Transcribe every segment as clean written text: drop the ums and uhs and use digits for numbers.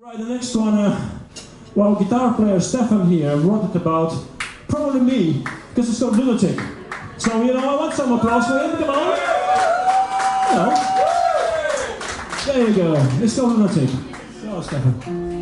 Right, the next one, well, guitar player Stefan here wrote it about probably me, because it's called Lunatic. So, you know, I want some applause for him, come on! You know. There you go, it's called Lunatic. Go on, Stefan.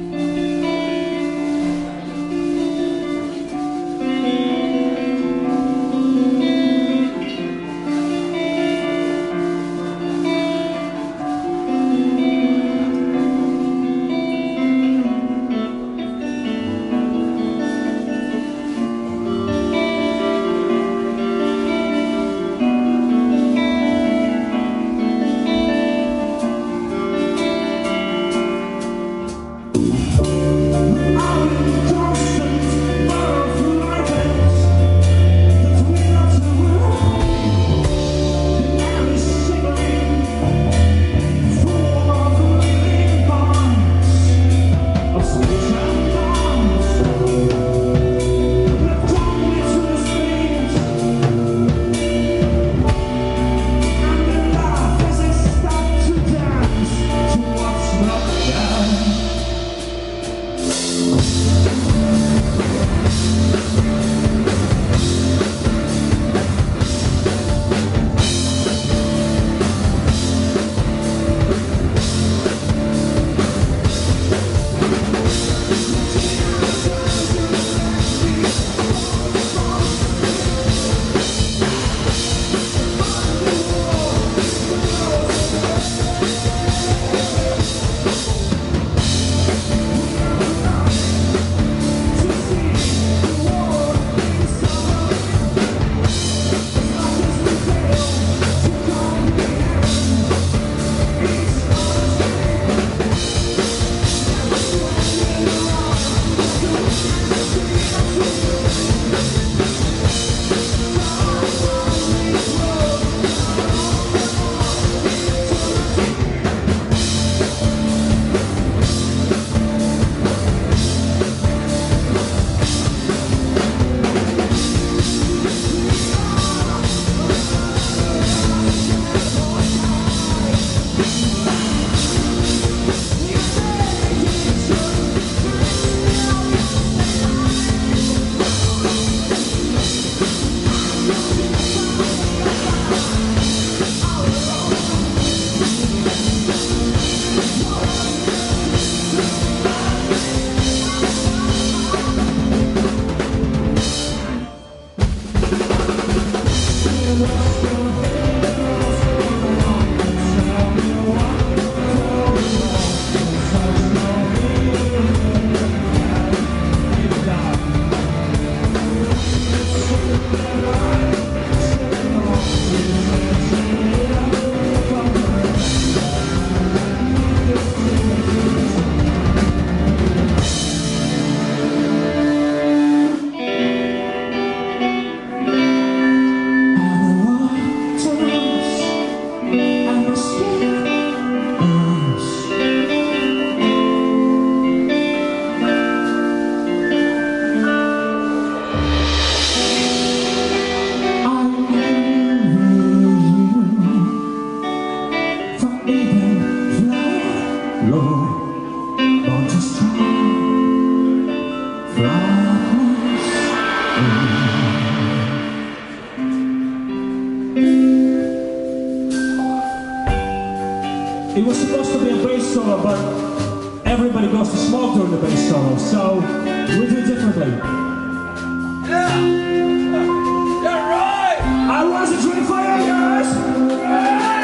It was supposed to be a bass solo, but everybody goes to smoke during the bass solo, so we do it differently. Yeah! Yeah, right! I wasn't ready for you guys!